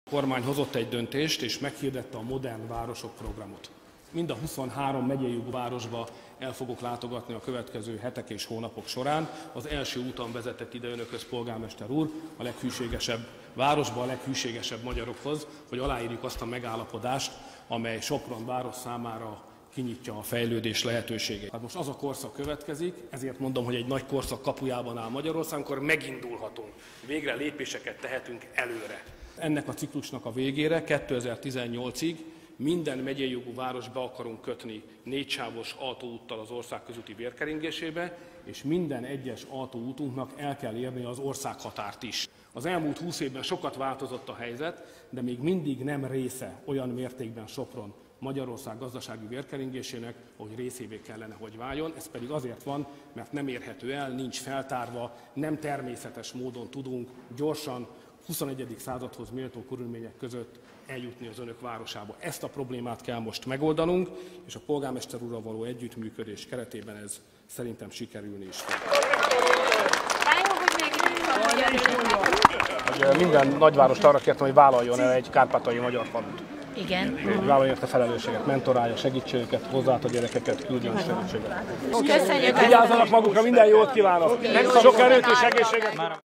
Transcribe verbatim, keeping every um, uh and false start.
A kormány hozott egy döntést, és meghirdette a Modern Városok programot. Mind a huszonhárom megyei városba el fogok látogatni a következő hetek és hónapok során. Az első úton vezetett ide önökhöz, polgármester úr, a leghűségesebb városba, a leghűségesebb magyarokhoz, hogy aláírjuk azt a megállapodást, amely Sopron város számára kinyitja a fejlődés lehetőségét. Hát most az a korszak következik, ezért mondom, hogy egy nagy korszak kapujában áll Magyarország, amikor megindulhatunk, végre lépéseket tehetünk előre. Ennek a ciklusnak a végére, kétezer-tizennyolcig minden megyei jogú város be akarunk kötni négysávos autóúttal az ország közúti vérkeringésébe, és minden egyes autóútunknak el kell érni az országhatárt is. Az elmúlt húsz évben sokat változott a helyzet, de még mindig nem része olyan mértékben Sopron Magyarország gazdasági vérkeringésének, hogy részévé kellene, hogy váljon. Ez pedig azért van, mert nem érhető el, nincs feltárva, nem természetes módon tudunk gyorsan, huszonegyedik századhoz méltó körülmények között eljutni az önök városába. Ezt a problémát kell most megoldanunk, és a polgármester úrral való együttműködés keretében ez szerintem sikerülni is fog. Minden nagyvárost arra kértem, hogy vállaljon el egy kárpátaljai magyar falut. Igen. Vállalja ezt a felelősséget, mentorálja, segítségeket, hozzáad a gyerekeket, küldjön segítséget. Köszönjük! Vigyázzanak magukra, minden jót kívánok! Sok erőt és egészséget!